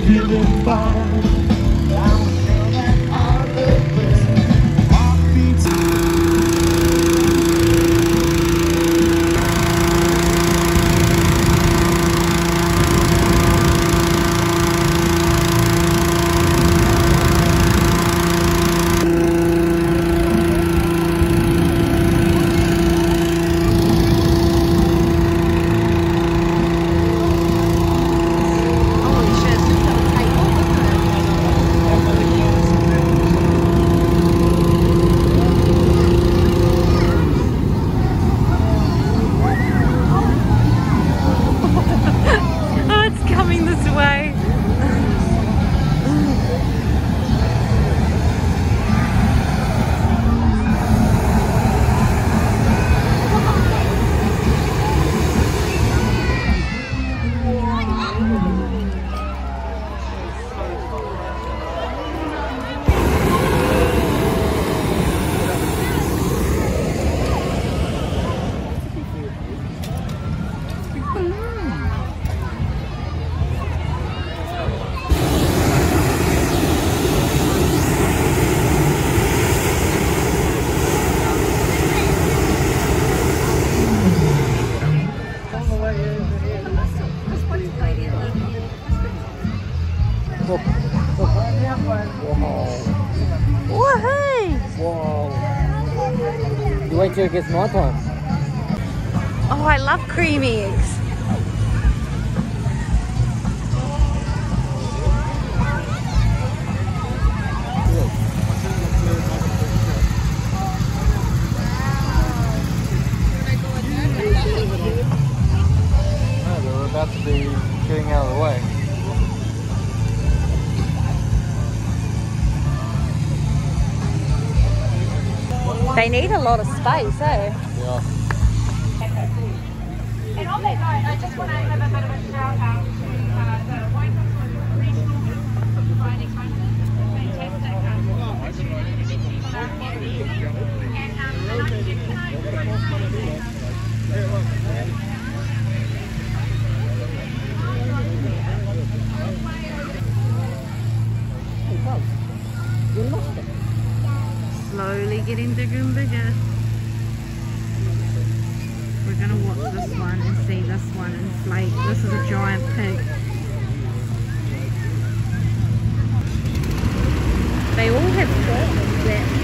driven by. I'm singing all the way. Heartbeats. You wait till it gets more time. Oh, I love cream eggs. Oh, they're about to be getting out of the way. They need a lot of space, eh? Yeah. And on that note, I just want to have a bit of a shout out to the Waipa regional providing fantastic Slowly getting bigger and bigger. We're gonna watch this one and see this one inflate. This is a giant pig. They all have forms that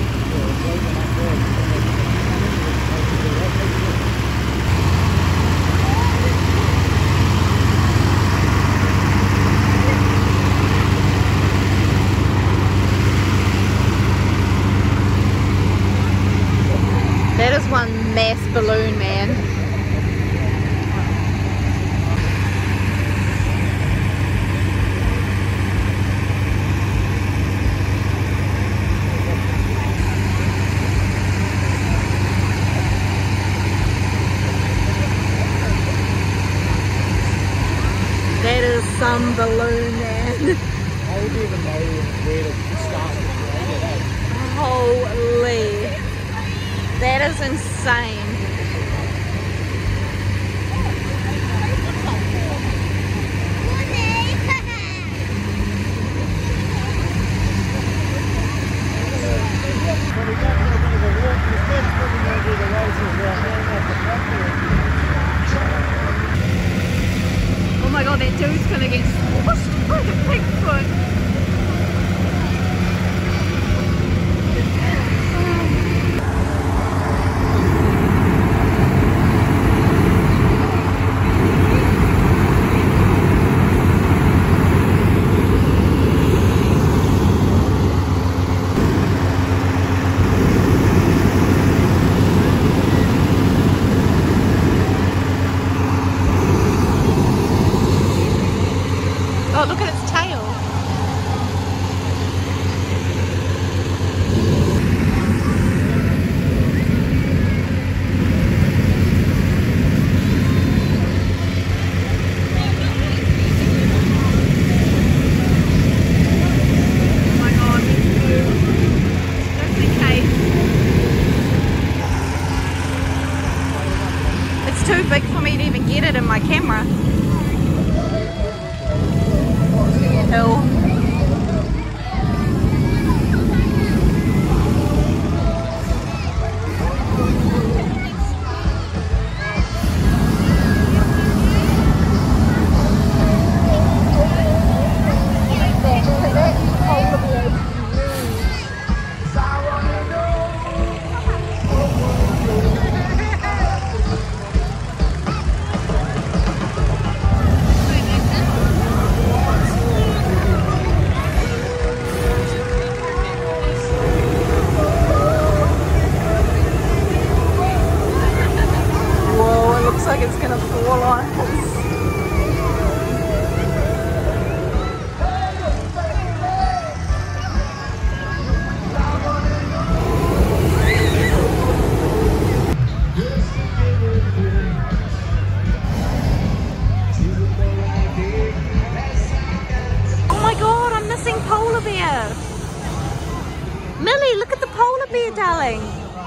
that is one mass balloon, man. That is some balloon, man. I don't even know where to start with it. Holy. That is insane. Oh my god, that dude's gonna get squished by the Bigfoot. Oh, look at its tail. Oh my god, just in case. It's too big for me to even get it in my camera. Hill. bear. Millie, look at the polar bear, darling.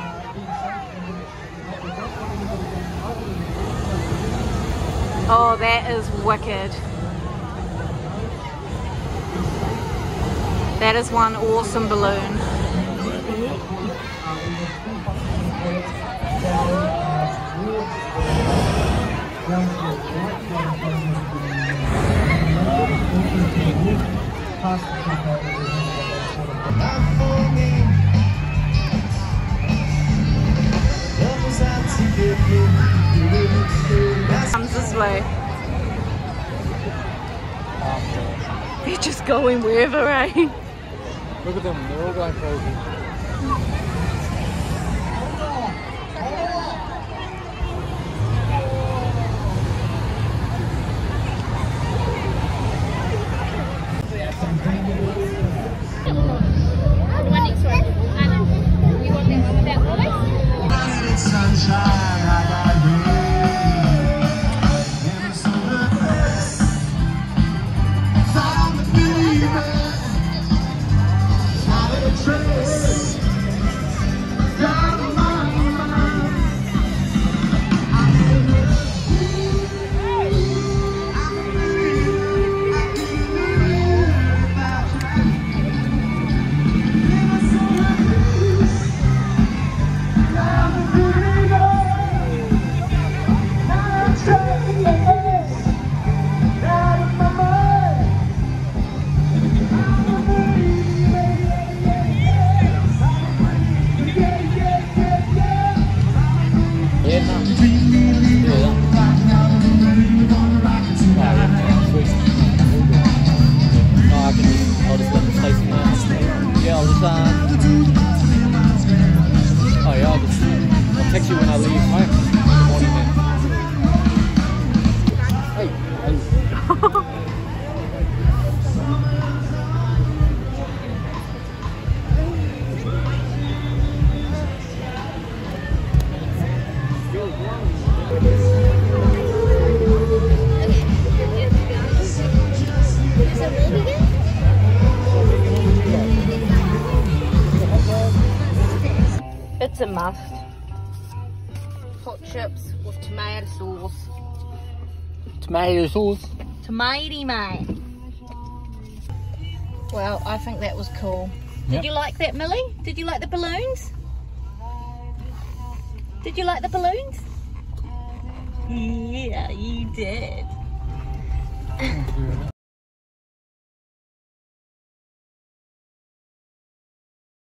Oh, that is wicked. That is one awesome balloon. Comes this way. They're just going wherever, eh? Look at them, they're all going crazy. I'll text you when I leave. Right? Good morning, man. It's a must. Hot chips with tomato sauce. Tomato sauce. Tomato, mate. Well, I think that was cool. Yep. Did you like that, Millie? Did you like the balloons? Did you like the balloons? Yeah, you did.